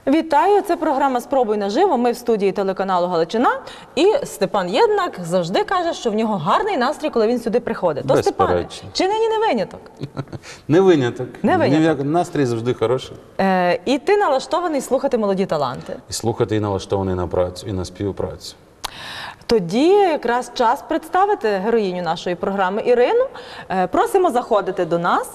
Вітаю! Це програма «Спробуй наживо». Ми в студії телеканалу «Галичина». І Степан Єднак завжди каже, що в нього гарний настрій, коли він сюди приходить. То, Степане, чи нині не виняток? Не виняток. Не виняток. Настрій завжди хороший. І ти налаштований слухати молоді таланти. І слухати, і налаштований на працю, і на співпрацю. Тоді якраз час представити героїню нашої програми Ірину. Просимо заходити до нас.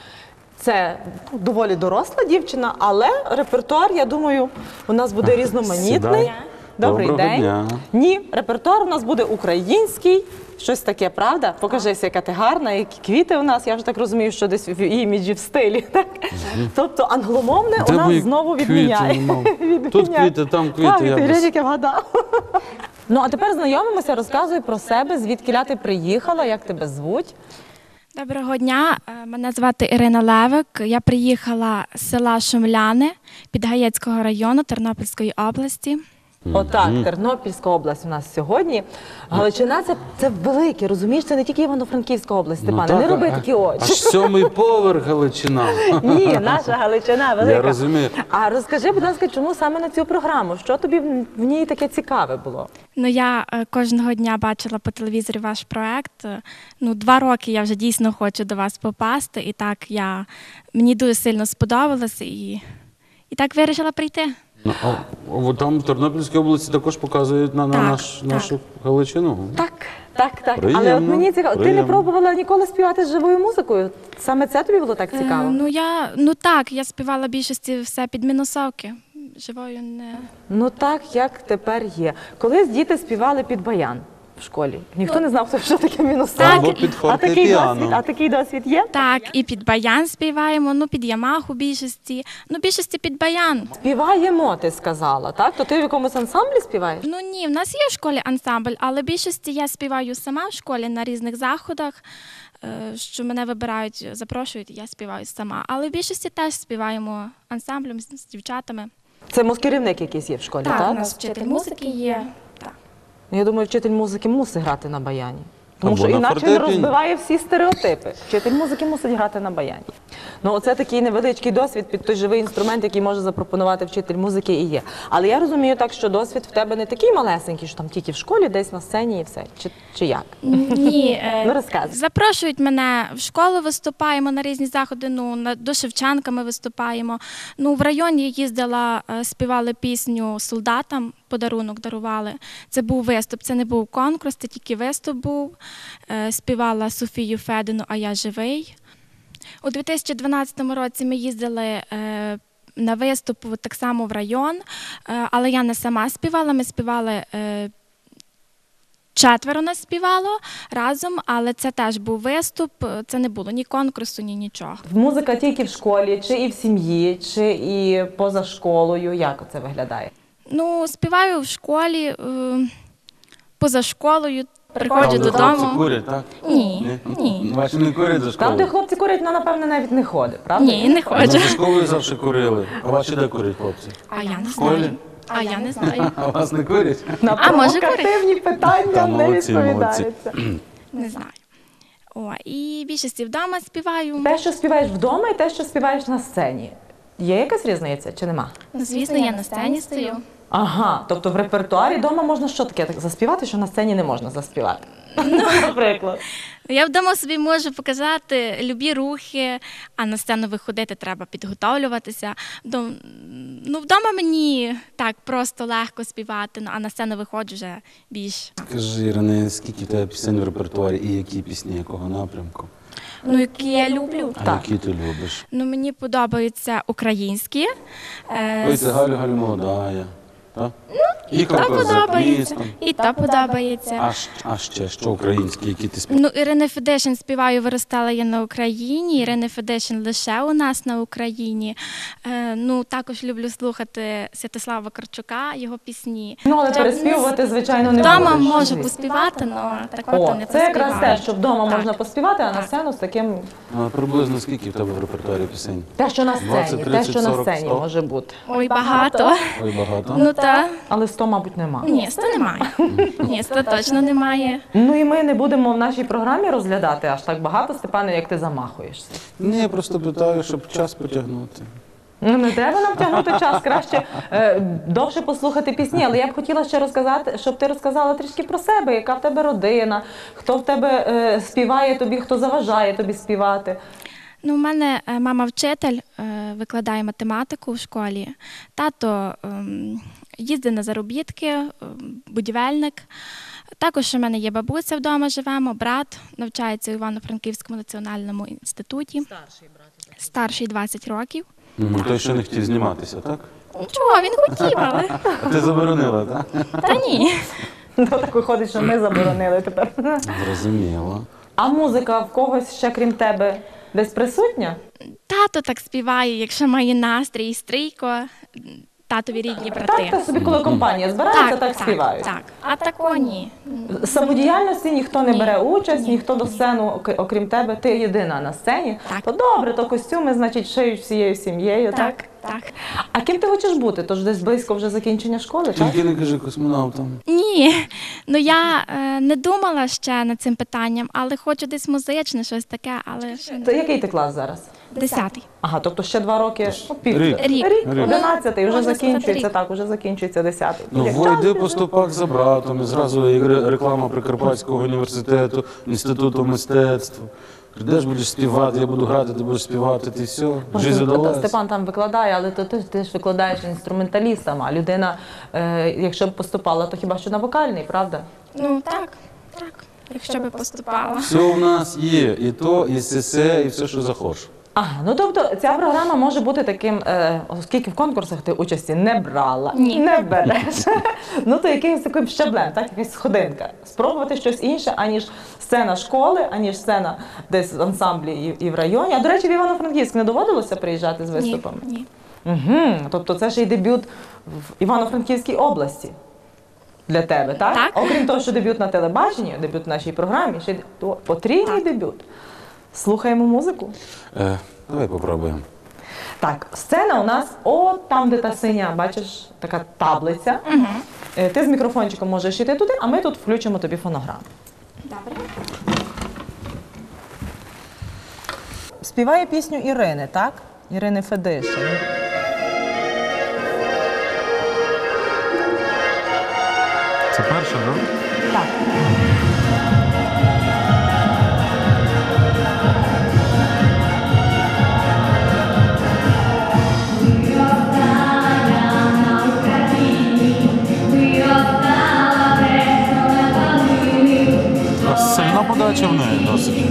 Це доволі доросла дівчина, але репертуар, я думаю, у нас буде різноманітний. Добрий день. Дня. Ні, репертуар у нас буде український, щось таке, правда? Покажися, яка ти гарна, які квіти у нас. Я вже так розумію, що десь в іміджі, в стилі. Так? Тобто англомовне у нас знову відміняє. Тут квіти, там квіти. Так, ти глянь, як я вгадав. Ну, а тепер знайомимося, розказуй про себе, звідкіля ти приїхала, як тебе звуть. Доброго дня, мене звати Ірина Левик. Я приїхала з села Шумляни Підгаєцького району Тернопільської області. Отак, Тернопільська область у нас сьогодні. Галичина – це велике, розумієш? Це не тільки Івано-Франківська область, Степане, не роби такі очі. Аж 7-й поверх Галичина. Ні, наша Галичина велика. Я розумію. А розкажи, будь ласка, чому саме на цю програму? Що тобі в ній таке цікаве було? Ну, я кожного дня бачила по телевізорі ваш проект. 2 роки я вже дійсно хочу до вас попасти. І так, мені дуже сильно сподобалося і так вирішила прийти. Там в Тернопільській області також показують нашу Галичину. Так. Приємно, але от мені цікаво, ти не приємно. пробувала ніколи співати з живою музикою? Саме це тобі було так цікаво? Я співала більшості все під мінусовки. Живою не... Ну так, як тепер є. Колись діти співали під баян в школі. Ніхто не знав, що таке мінусовки. Або під фортепіано. А такий досвід є? Так, і під баян співаємо, під Ямаху більшості. Більшості під баян. Співаємо, ти сказала, так? То ти в якомусь ансамблі співаєш? Ні, в нас є в школі ансамбль, але більшості я співаю сама в школі на різних заходах, що мене вибирають, запрошують, і я співаю сама. Але в більшості теж співаємо ансамблем з дівчатами. Це керівник якийсь є в школі, так? Так, у нас вчитель музики є. Так. Я думаю, вчитель музики мусить грати на баяні. Тому Або що на інакше він фортепіано. розбиває всі стереотипи. Вчитель музики мусить грати на баяні. Оце такий невеличкий досвід під той живий інструмент, який може запропонувати вчитель музики і є. Але я розумію так, що досвід в тебе не такий малесенький, що там тільки в школі, десь на сцені і все. Чи як? Ні, Ну, розказуй. запрошують мене в школу, виступаємо на різні заходи, до Шевченка ми виступаємо. В районі я їздила, співали пісню солдатам, подарунок дарували. Це був виступ, це не був конкурс, це тільки виступ був. Співала Софію Федину «А я живий». У 2012 році ми їздили на виступ так само в район, але я не сама співала, ми співали 4 нас співало разом, але це теж був виступ, це не було ні конкурсу, ні нічого. Музика тільки в школі, чи і в сім'ї, чи і поза школою? Як це виглядає? Співаю в школі, поза школою, приходжу Там, де додому. хлопці курять, так? Ні. Ваші не курять за школою? Там, де хлопці курять, напевно, навіть не ходить, правда? Ні, не Ну, ходжу. за школою завжди курили. А ваші де курять, хлопці? А я не В школі? знаю. А я не знаю. А вас не курять? На може, провокативні питання Та, не молодці, відповідається. Не знаю. І більшості вдома співаю. Те, що співаєш вдома, і те, що співаєш на сцені. Є якась різниця чи нема? Звісно, я на сцені стою. Ага, тобто в репертуарі вдома можна що таке так заспівати, що на сцені не можна заспівати? Наприклад. Я вдома собі можу показати любі рухи, а на сцену виходити треба підготовлюватися. Вдома мені так просто легко співати, а на сцену виходжу вже більш. Скажи, Ірине, скільки в тебе пісень в репертуарі і які пісні, якого напрямку? Які я люблю. А які ти любиш? Мені подобаються українські. Ой, це Галю молодая. Так? І то подобається, і то подобається. А ще, що українські, які ти співаєш? Ірини Федишин співаю, виростала я на Україні. Ірини Федишин лише у нас на Україні. Також люблю слухати Святослава Вакарчука, його пісні. Але переспівувати, звичайно, не вдома будеш. можу поспівати, але так от не Це якраз те, поспіваю. що вдома можна поспівати, а на сцену з таким... Приблизно скільки в тебе в репертуарі пісень? Те, що на 20, сцені, 30, те, що на 40, сцені 100. може бути. Ой, багато. Ой, багато. Але 100, мабуть, нема. Ні, 100 немає. Ні, 100 точно немає. І ми не будемо в нашій програмі розглядати аж так багато, Степане, як ти замахуєшся. Ні, я просто питаю, щоб час потягнути. Ну, не треба нам тягнути час, краще довше послухати пісні. Але я б хотіла ще розказати, щоб ти розказала трішки про себе, яка в тебе родина, хто в тебе співає тобі, хто заважає тобі співати. Ну, у мене мама вчитель, викладає математику в школі. Тато їздить на заробітки, будівельник. Також у мене є бабуся вдома, живемо, брат навчається у Івано-Франківському національному інституті. Старший брат. Старший 20 років. Той ще не хотів зніматися, так? Чого, він хотів, але... А ти заборонила, так? Та ні. Ну, так виходить, що ми заборонили тепер. Зрозуміло. А музика в когось ще, крім тебе, десь присутня? Тато так співає, якщо має настрій, і стрійко, татові рідні брати. Так, собі, коли компанія збирається, так співають. Так. А тако ні. З самодіяльності ніхто не Ні. бере участь, Ні. ніхто до сцену, окрім тебе, ти єдина на сцені. Так. То добре, то костюми, значить, шиють всією сім'єю, так? Так. А ким ти хочеш бути? Тож десь близько вже закінчення школи, так? Тільки не кажи космонавтам. Ні. Ну я не думала ще над цим питанням, але хочу десь музичне, щось таке, але ще То який ти клас зараз? 10-й. Ага, тобто ще 2 роки, Рік. Рік. 11-й, вже Можна закінчується, сказати, рік. так, вже закінчується 10-й. Ну, Як войди час поступак за братом, і зразу і реклама Прикарпатського університету, Інституту мистецтв. Де ж будеш співати, я буду грати, ти будеш співати, ти все, жизнь задалась. Степан там викладає, але то ти ж викладаєш інструменталістам, а людина, якщо б поступала, то хіба що на вокальний, правда? Ну так. Якщо би поступала. Все у нас є, і то, і сесе, і все, що захочеш. Ага, ну тобто ця програма може бути таким, оскільки в конкурсах ти участі не брала, Ні. не береш, ну то якимось таким щаблем, так, якась сходинка. Спробувати щось інше, аніж сцена школи, аніж сцена десь в ансамблі і в районі. А, до речі, в Івано-Франківськ не доводилося приїжджати з виступами? Ні. Угу. Тобто це ще й дебют в Івано-Франківській області для тебе, так? Так. Окрім того, що дебют на телебаченні, дебют в нашій програмі, ще й потрійний дебют. Слухаємо музику. Давай попробуємо. Так, сцена у нас там, де та синя, бачиш, така таблиця. Ти з мікрофончиком можеш йти туди, а ми тут включимо тобі фонограму. Добре. Співає пісню Ірини, так? Ірини Федишин. Це перше, так? Так. Сильна подача в неї досить.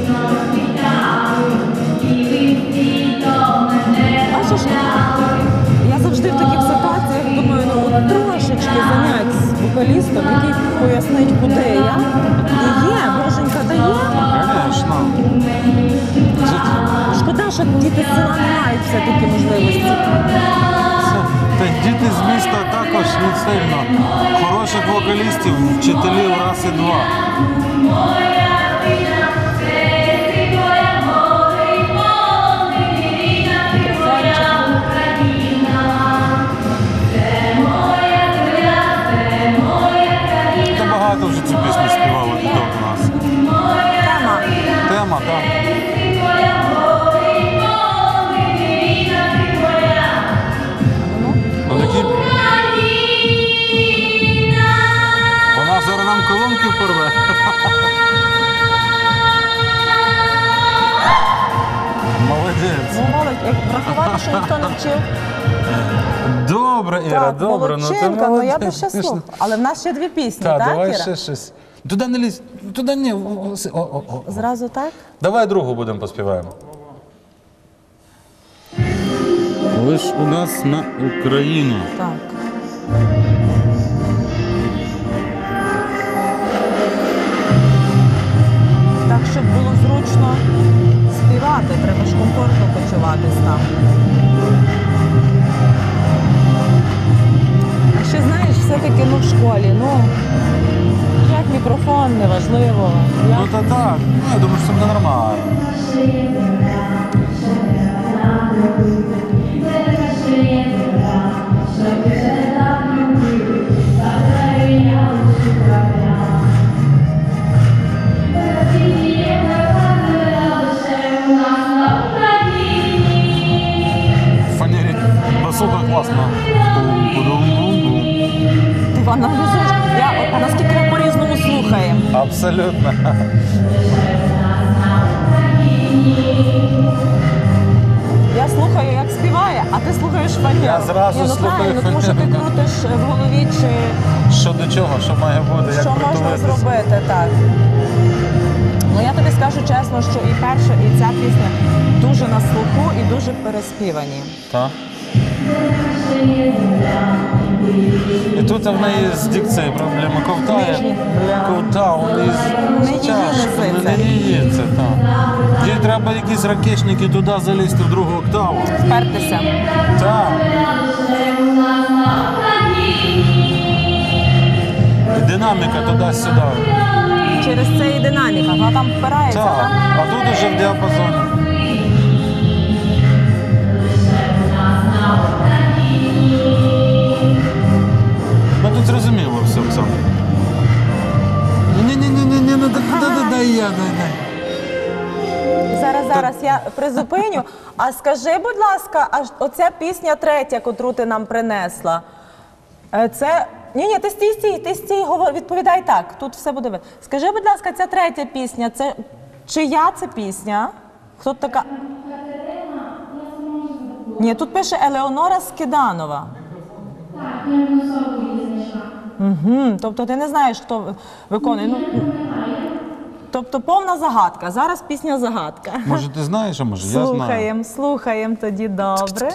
Бачиш, я завжди в таких ситуаціях думаю, ну от трошечки занять з вокалістом, який пояснить, куди я. І є, Боженька дає. Звісно. Шкода, що діти з села не мають все-таки можливості. Та діти з міста також не сильно. Хороших вокалістів, вчителів раз і два. Та багато вже цю пісню співали до нас. Тема, так. Вона зараз нам колонки порве. Молодець. Ну, молодь, як врахувати, що ніхто не вчив. Добре, Іра, Так, добре. молодчинка, ну я би ще слухала. Але в нас ще 2 пісні, Так, так, давай Іра? ще щось. Туди не лізь, туди не. О. Зразу так? Давай другу будемо поспіваємо. Лиш у нас на Україну. Так. Так, щоб було зручно співати, треба ж комфортно почуватись там. А ще знаєш, все-таки в школі, як мікрофон, неважливо. Ну та так, я думаю, що це буде нормально. Фанері слухай, класно. Бум-бум-бум-бум. Ти аналізуєш. Наскільки ми по-різному слухаємо. Абсолютно. Я слухаю, як співає, а ти слухаєш фанеру. Я зразу Ні, ну слухаю правильно, тому що ти фанеру. крутиш в голові, чи Що до чого, що має бути, як що можна притулитися. зробити, так. Ну я тобі скажу чесно, що і перша, і ця пісня дуже на слуху і дуже переспівані. Так. І тут в неї з дикцією проблеми. Нижні. Ковтає. Ковта, у неї Не її тяжко, несеться. не її це, так. Їй треба якісь ракешники туди залізти в другу октаву. Впертися. Так. І динаміка туди-сюди. Через це і динаміка, вона там впирається, Так. так? А тут уже в діапазоні. Ну тут зрозуміло все, Оксана. Ні, ну дай я. Зараз я призупиню. А скажи, будь ласка, а оця пісня третя, котру ти нам принесла, це... Ні, ти стій, відповідай так, тут все буде видно. Скажи, будь ласка, ця третя пісня, це чия це пісня? Хто така? Ні, тут пише Елеонора Скиданова. Так, я на собі її знайшла. Угу, тобто ти не знаєш, хто виконує. Ну, тобто повна загадка. Зараз пісня загадка. Може ти знаєш, а може я знаю. Слухаємо тоді добре.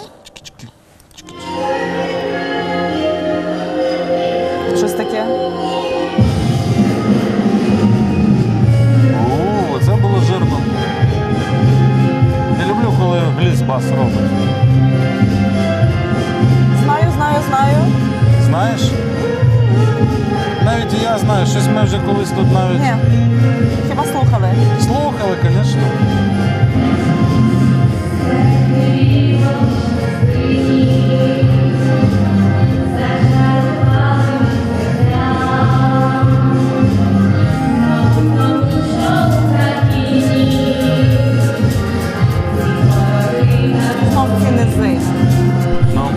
Щось таке? О, це було жирно. Я люблю, коли гліс-бас робить. Знаю. Знаєш? Навіть і я знаю, щось ми вже колись тут навіть Ні, хіба слухали? слухали, звісно. Знов ці низи. Ну.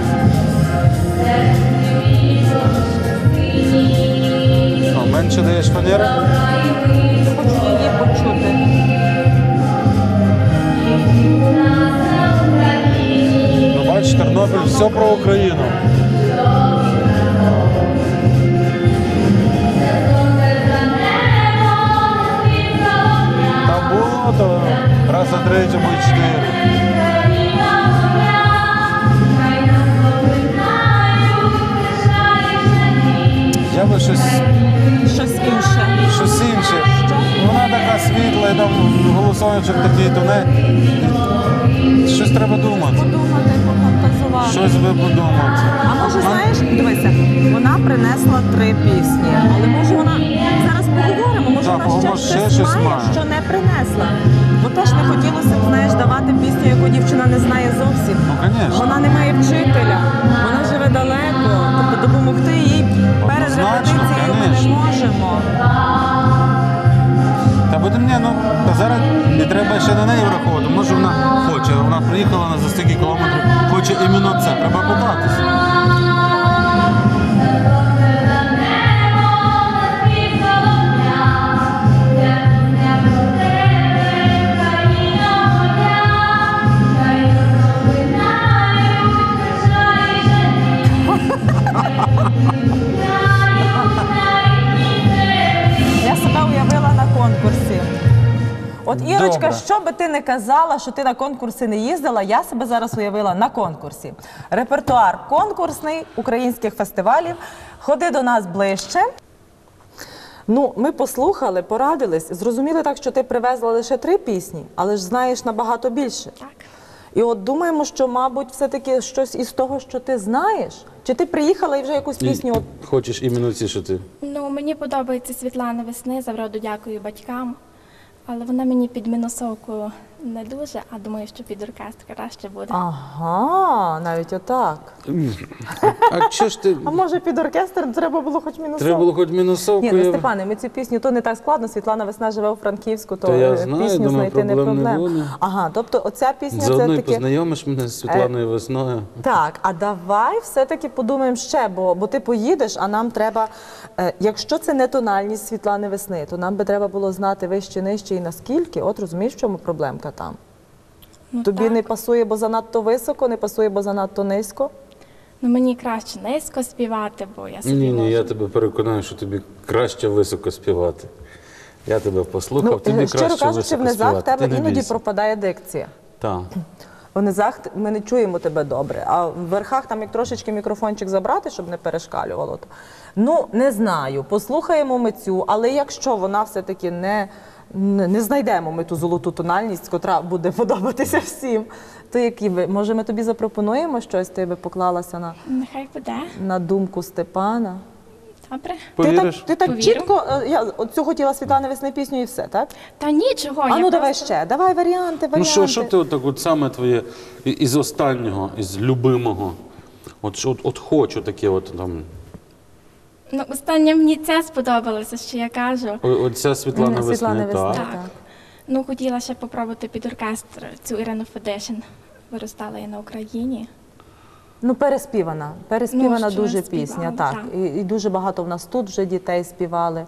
Що, менше даєш фанери? Хочу її почути. Ну, бачиш, Тернопіль все про Україну. Та було то раз за третю, або й 4. Я би щось Щось інше. інше. Вона така світла, і там голосоночок такий тоненький. Щось треба думати. Подумати, пофантазувати. Щось би подумати. А може, знаєш, дивися, вона принесла 3 пісні, але може вона, зараз поговоримо, може Так, вона може, ще ще щось щось має, має. що не принесла. Бо теж не хотілося б, знаєш, давати пісню, яку дівчина не знає зовсім. Ну, звісно. Вона не має вчителя, вона живе далеко, тобто допомогти їй перед Однозначно, репетицією ми не звісно. можемо. Та буде мені, ну, та зараз не треба ще на неї враховувати. Може вона хоче, вона приїхала на за стільки кілометрів, хоче іменно це. Треба питатися. Я себе уявила на конкурсі. От Ірочка, Добре. що би ти не казала, що ти на конкурси не їздила, я себе зараз уявила на конкурсі. Репертуар конкурсний українських фестивалів. Ходи до нас ближче. Ну, ми послухали, порадились, зрозуміли так, що ти привезла лише 3 пісні, але ж знаєш набагато більше. Так. І от думаємо, що, мабуть, все-таки щось із того, що ти знаєш. Чи ти приїхала і вже якусь пісню? От... Хочеш іменно ці, що ти. Ну, мені подобається Світлана Весни, завроду дякую батькам, але вона мені під мінусовку Не дуже, а думаю, що під оркестр краще буде. Ага, навіть отак. А що ж ти? А може під оркестр треба було хоч мінусовку? Треба було хоч мінусовку. Ні, ну Степане, ми цю пісню, то не так складно. Світлана Весна живе у Франківську, то Та я знаю, пісню думаю, знайти не проблем не проблема. буде. Ага, тобто оця пісня Заодно це і таки... познайомиш мене з Світланою Весною. Так, а давай все-таки подумаємо ще, бо ти поїдеш, а нам треба, якщо це не тональність Світлани Весни, то нам би треба було знати вище, нижче і наскільки. От розумієш, в чому проблемка там? Ну, Тобі так. не пасує, бо занадто високо, не пасує, бо занадто низько? Ну, мені краще низько співати, бо я собі Ні, можу. я тебе переконаю, що тобі краще високо співати. Я тебе послухав, тобі щиро краще кажучи, в високо низах в співати. Ти тебе не іноді бійся. пропадає дикція. Так. В низах ми не чуємо тебе добре, а в верхах там як трошечки мікрофончик забрати, щоб не перешкалювало. То. Ну, не знаю, послухаємо ми цю, але якщо вона все-таки не знайдемо ми ту золоту тональність, котра буде подобатися всім, то які би, може ми тобі запропонуємо щось, ти би поклалася Нехай буде. на думку Степана? Добре. Повіриш? Ти так Повірю. чітко, я оцю хотіла Світлани Весни пісню і все, так? Та нічого, А я ну давай просто- ще, давай варіанти. Ну що ти отак от саме твоє із останнього, із любимого? От хочу таке от там. Ну, останнє мені це сподобалося, що я кажу. Оця Світлана Світлани Весни, Весни. так. Так. Ну, хотіла ще попробувати під оркестр цю Ірину Федишин. Виростала я на Україні. Ну, переспівана Ну, що дуже співала, пісня, так. так. І дуже багато в нас тут вже дітей співали.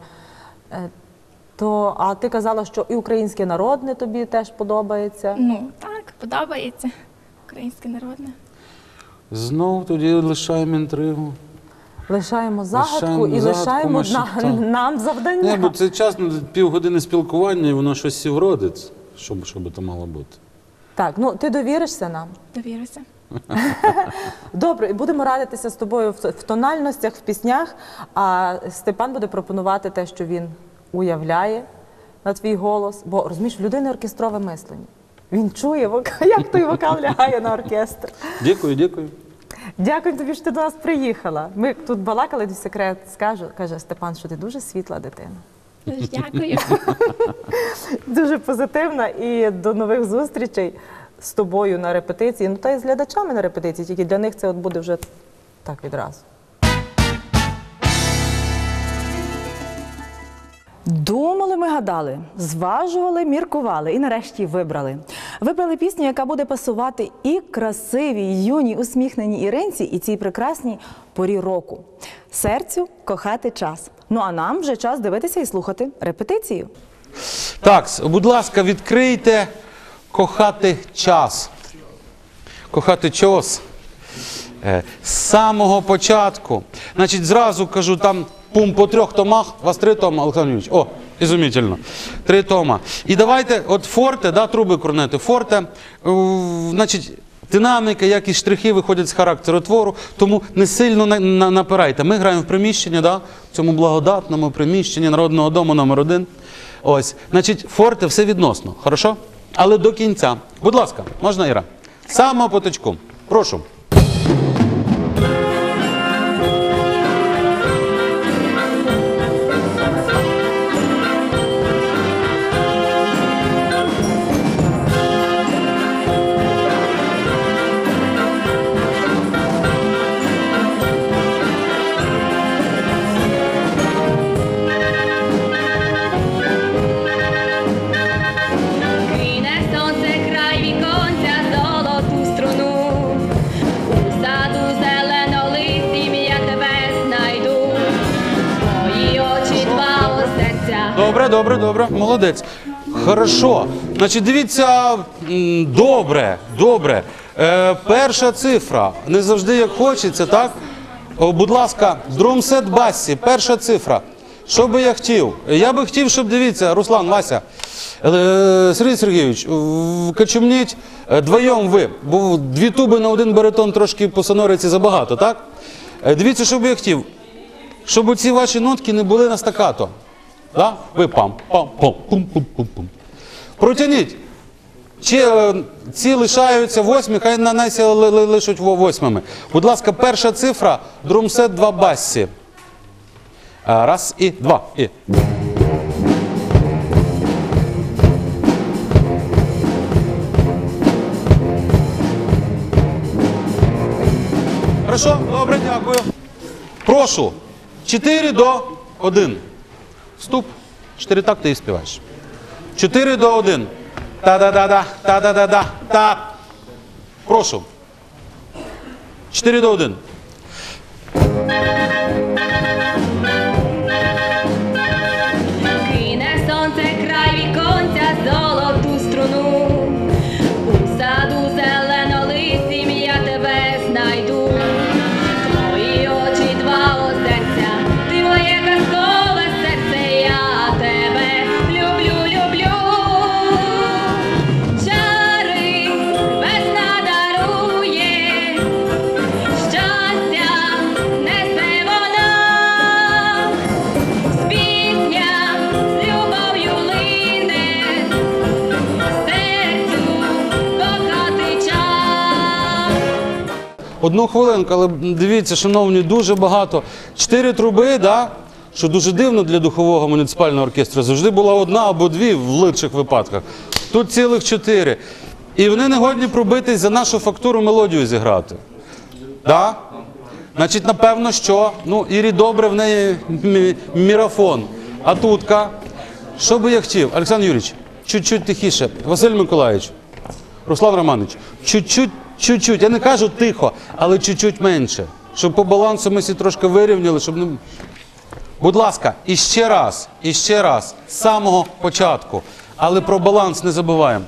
А ти казала, що і українське народне тобі теж подобається. Ну, так, подобається. Українське народне. Знов тоді лишаємо інтригу. Лишаємо загадку Лишаємо і загадку, лишаємо Маша, так. нам завдання. Не, бо це час, півгодини спілкування, і воно щось і вродить, що би то мало бути. Так, ну ти довіришся нам? Довіруся. Добре, і будемо радитися з тобою в тональностях, в піснях, а Степан буде пропонувати те, що він уявляє на твій голос. Бо, розумієш, в людини оркестрове мислення. Він чує, як той вокал лягає на оркестр. Дякую, дякую. Дякую тобі, що ти до нас приїхала. Ми тут балакали, в секрет скажу, каже Степан, що ти дуже світла дитина. Дуже дякую. Дуже позитивна і до нових зустрічей з тобою на репетиції. Ну та й з глядачами на репетиції, тільки для них це от буде вже так відразу. Думали, ми гадали, зважували, міркували і нарешті вибрали. Вибрали пісню, яка буде пасувати і красивій, юній, усміхненій Іринці, і цій прекрасній порі року. Серцю кохати час. Ну а нам вже час дивитися і слухати репетицію. Так, будь ласка, відкрийте «Кохати час». «Кохати час». З самого початку. Значить, зразу кажу, там по 3 томах, у вас 3 тома, Олександр Юрійович. О, ізумітельно. 3 тома. І давайте, от форте, да, труби корнети, форте, значить, динаміка, як і штрихи виходять з характеру твору, тому не сильно напирайте. Ми граємо в приміщенні, да, в цьому благодатному приміщенні Народного дому номер 1. Ось, значить, форте все відносно, хорошо? Але до кінця. Будь ласка, можна, Іра? З самого поточку. Прошу. Кріне сонце край віконця золоту струну, у саду зеленолистім я тебе знайду, мої очі два у серця. Добре, добре, добре, молодець. Хорошо. Значить, дивіться, добре, добре. Перша цифра. Не завжди як хочеться, так? Будь ласка, друмсет басі, перша цифра. Що би я хотів? Я би хотів, щоб, дивіться, Руслан, Вася, Сергій Сергійович, качумніть двоєм ви, бо 2 туби на 1 баритон трошки по сонориці забагато, так? Дивіться, що би я хотів, щоб ці ваші нотки не були на стакато. Да? Ви пам, пам, пам, пум, пум, пум, пум. Протягніть. Ці лишаються 8, хай на нас лишуть 8. Будь ласка, перша цифра, друмсет 2 бассі. 1 і 2. І. Хорошо? Добре, дякую. Прошу. 4 до 1. Вступ. 4 такти і співаєш. 4 до 1. Та-да-да-да, та-да-да-да, та. Прошу. 4 до 1. Кине сонце край віконця золоту струну. У саду зеленолистім я тебе знайду. Твої очі два озерця, ти моє казкове серце, я тебе люблю, люблю. Чари весна дарує, щастя несе вона. Пісня з любов'ю лине, серцю кохати час. Одну хвилинку, але дивіться, шановні, дуже багато. 4 труби, да? Що дуже дивно для духового муніципального оркестру. Завжди була одна або дві в лучших випадках. Тут цілих 4. І вони не годні пробитись за нашу фактуру мелодію зіграти. Да? Значить, напевно, що, ну, Ірі добре, в неї мірафон. А тутка, що би я хотів? Олександр Юрійович, чуть-чуть тихіше. Василь Миколаївич, Руслан Романович, чуть-чуть, я не кажу тихо, але чуть-чуть менше. Щоб по балансу ми всі трошки вирівняли, щоб не... Будь ласка, і ще раз, з самого початку. Але про баланс не забуваємо.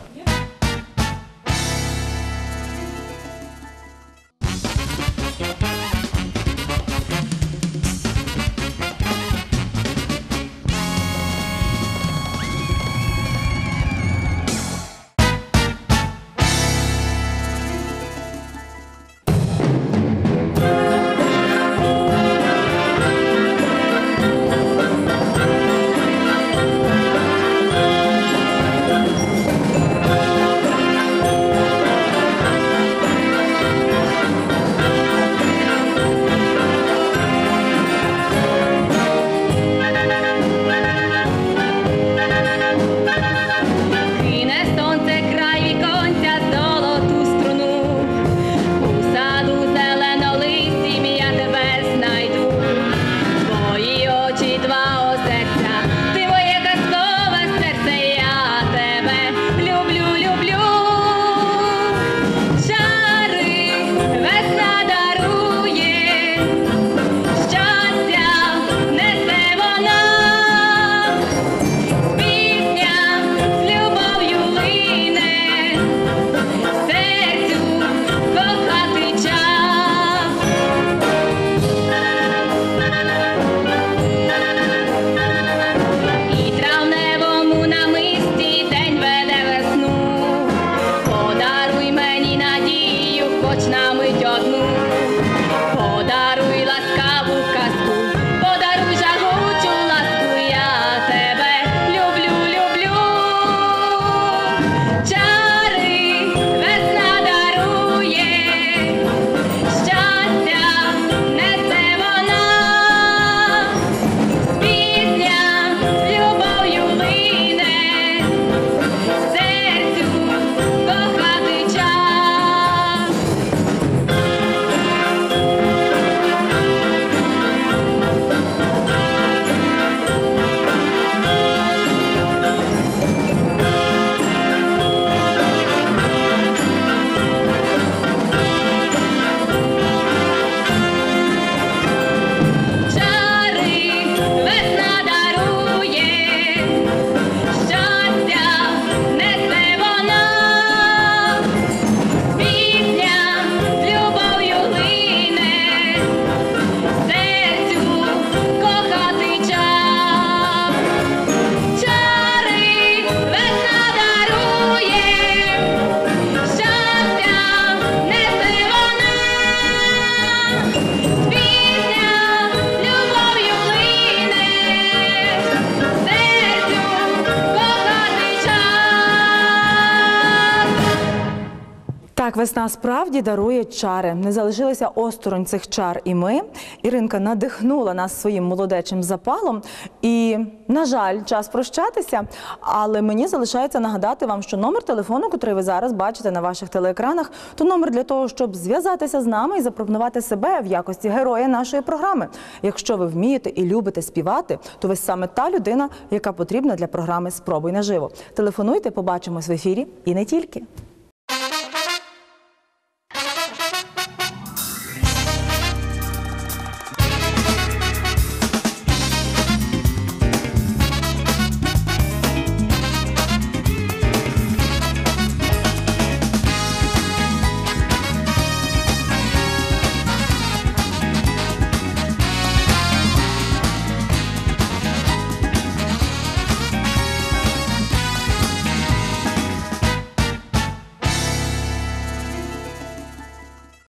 Так, весна справді дарує чари. Не залишилися осторонь цих чар і ми. Іринка надихнула нас своїм молодечим запалом. І, на жаль, час прощатися, але мені залишається нагадати вам, що номер телефону, який ви зараз бачите на ваших телеекранах, то номер для того, щоб зв'язатися з нами і запропонувати себе в якості героя нашої програми. Якщо ви вмієте і любите співати, то ви саме та людина, яка потрібна для програми «Спробуй наживо». Телефонуйте, побачимось в ефірі і не тільки.